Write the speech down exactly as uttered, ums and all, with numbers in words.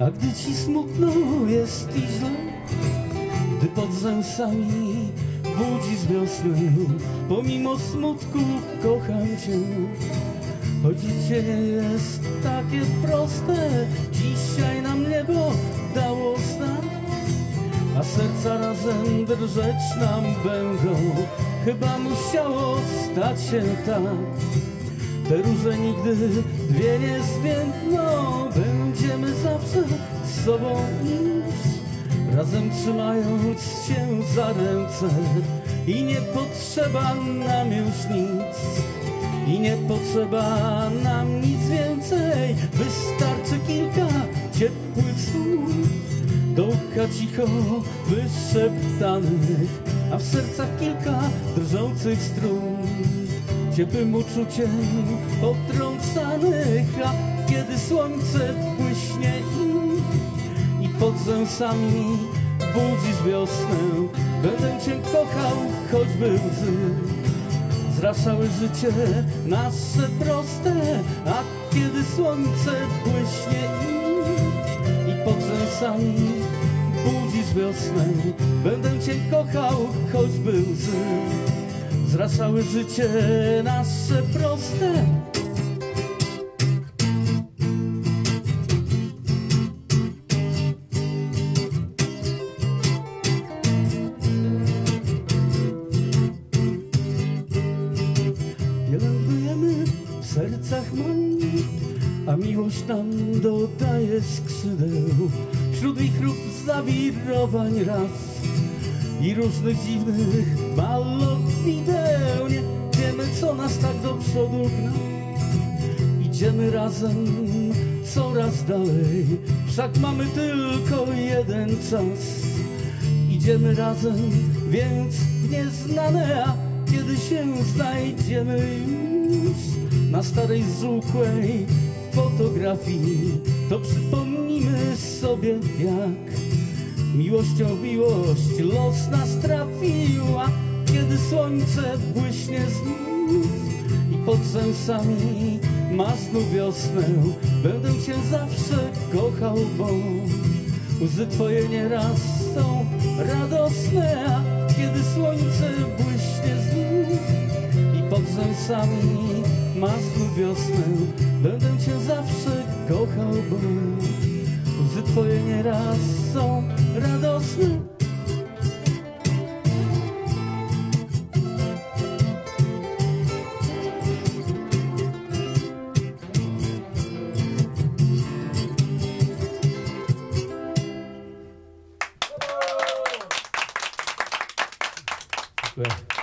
A gdy ci smutno jest i źle, gdy pod rzęsami budzi z wiosny, pomimo smutku kocham cię. Choć życie nie jest takie proste, dzisiaj nam niebo dało znak, a serca razem drżeć nam będą. Chyba musiało stać się tak. Te róże nigdy dwie nie zwiędną, będziemy zawsze z sobą iść, razem trzymając się za ręce. I nie potrzeba nam już nic, i nie potrzeba nam nic więcej. Wystarczy kilka ciepłych słów, do ucha cicho wyszeptanych, a w sercach kilka drżących strun, ciepłym uczuciem potrącanych. A kiedy słońce błyśnie i, i pod rzęsami budzisz wiosnę, będę cię kochał, choćby łzy zraszały życie nasze proste. A kiedy słońce błyśnie i, i pod rzęsami budzisz wiosnę, będę cię kochał, choćby łzy zraszały życie nasze proste. Pielęgnujemy w sercach magii, a miłość nam dodaje skrzydeł. Wśród wichru zawirowań raz i różnych dziwnych malowideł, nie wiemy, co nas tak do przodu gna. Idziemy razem coraz dalej, wszak mamy tylko jeden czas. Idziemy razem, więc w nieznane, a kiedy się znajdziemy już na starej zżółkłej fotografii, to przypomnimy sobie, jak miłością w miłość los nas trafił. A kiedy słońce błyśnie znów i pod rzęsami ma znów wiosnę, będę cię zawsze kochał, bo łzy twoje nieraz są radosne. A kiedy słońce błyśnie znów i pod rzęsami ma znów wiosnę, będę cię zawsze kochał, bo łzy twoje nieraz są radosne. Dziękuję.